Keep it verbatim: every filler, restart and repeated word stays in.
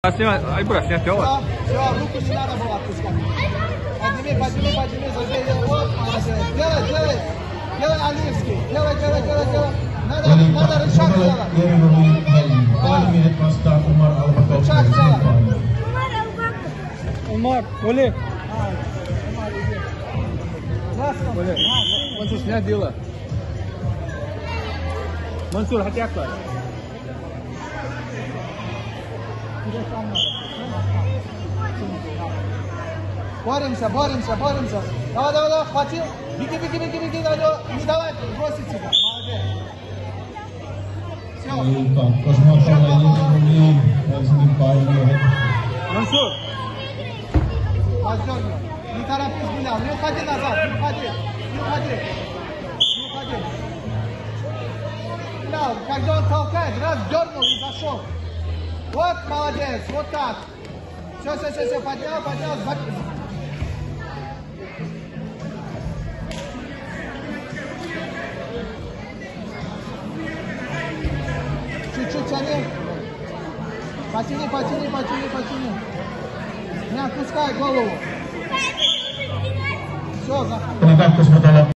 Ай, брат, я сделал. Все, все, руку не надо было отпускать. Подними, подними, подними, забей. Вот, молодец. Делай, делай. Делай Алиевский. Делай, делай, делай, делай. Надо, надо рычаг делать. Рычаг делать. Умар, Оли. Оли. Мансур, снять дело. Мансур, хоть я класс. Боремся, боремся, боремся. Давай, давай, давай, хватил. Беги, беги, беги, беги, давай, давай. Не давай, бросить тебя. Молодец. Все. Мансур. Воздернул. Не торопись, Гулял. Не уходи назад, не уходи. Не уходи. Не уходи. Гулял, когда он толкает, раз дернул и зашел. Вот, молодец, вот так. Все, все, все, все, поднял, поднял. Чуть-чуть тяни. Потяни, потяни, потяни, потяни. Не отпускай голову. Все, заходи.